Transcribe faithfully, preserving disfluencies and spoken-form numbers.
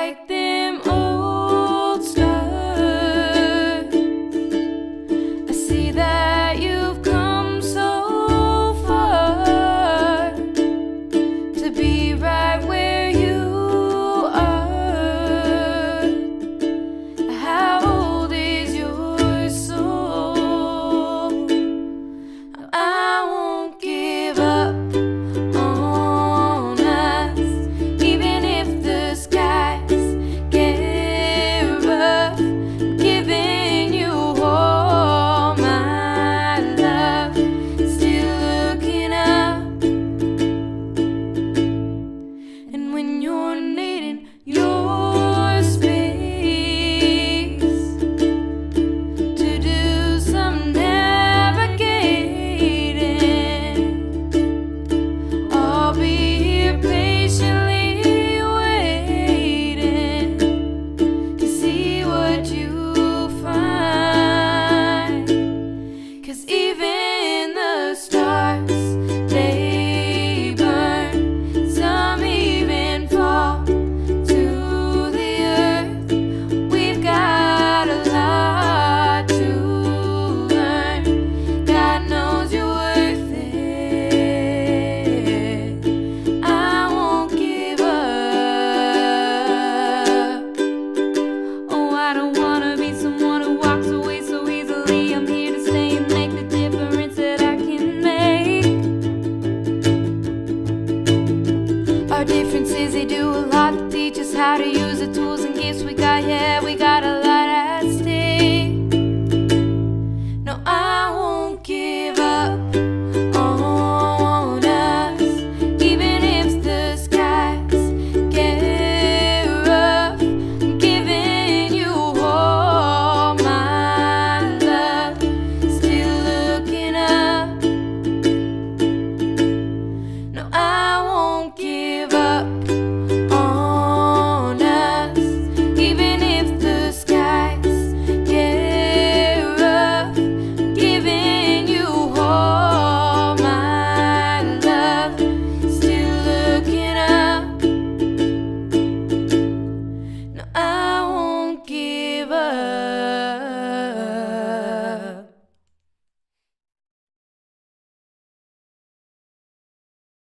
like them old stars. I see that you've come so far to be right where you are. How old is your soul? I won't give up on us, even if the skies get rough. Giving you all my love, still looking up. And when you're needing your space to do some navigating, I'll be here patiently waiting to see what you find. 'Cause even the stars, they burn, some even fall to the earth. We've got a lot to learn. God knows you're worth it. I won't give up. Oh, I don't wanna be someone who walks away so easily. I'm here to stay and make the difference that I can make. Our differences, they do a lot to teach us how to use the tools and gifts we got. Yeah, we got a lot